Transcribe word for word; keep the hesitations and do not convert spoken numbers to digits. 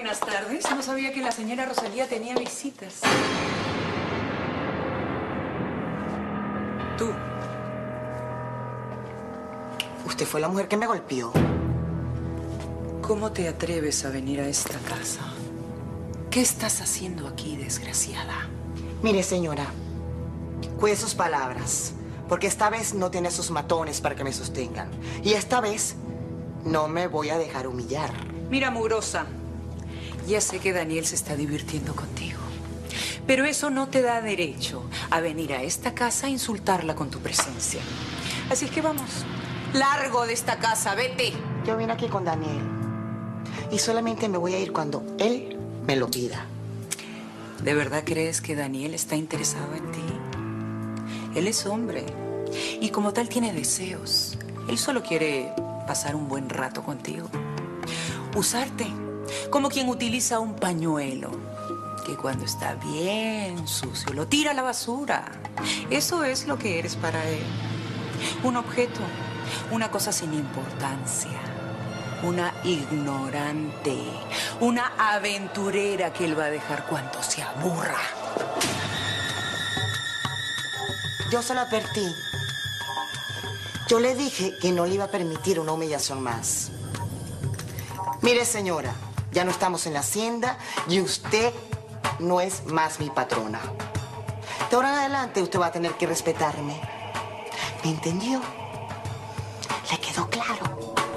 Buenas tardes. No sabía que la señora Rosalía tenía visitas. Tú. Usted fue la mujer que me golpeó. ¿Cómo te atreves a venir a esta casa? ¿Qué estás haciendo aquí, desgraciada? Mire, señora, cuide sus palabras, porque esta vez no tiene sus matones para que me sostengan. Y esta vez no me voy a dejar humillar. Mira, mugrosa, ya sé que Daniel se está divirtiendo contigo, pero eso no te da derecho a venir a esta casa a insultarla con tu presencia. Así es que vamos, largo de esta casa, vete. Yo vine aquí con Daniel y solamente me voy a ir cuando él me lo pida. ¿De verdad crees que Daniel está interesado en ti? Él es hombre y como tal tiene deseos. Él solo quiere pasar un buen rato contigo. Usarte como quien utiliza un pañuelo que cuando está bien sucio lo tira a la basura. Eso es lo que eres para él. Un objeto, una cosa sin importancia. Una ignorante, una aventurera que él va a dejar cuando se aburra. Yo se lo advertí. Yo le dije que no le iba a permitir una humillación más. Mire, señora, ya no estamos en la hacienda y usted no es más mi patrona. De ahora en adelante usted va a tener que respetarme. ¿Me entendió? ¿Le quedó claro?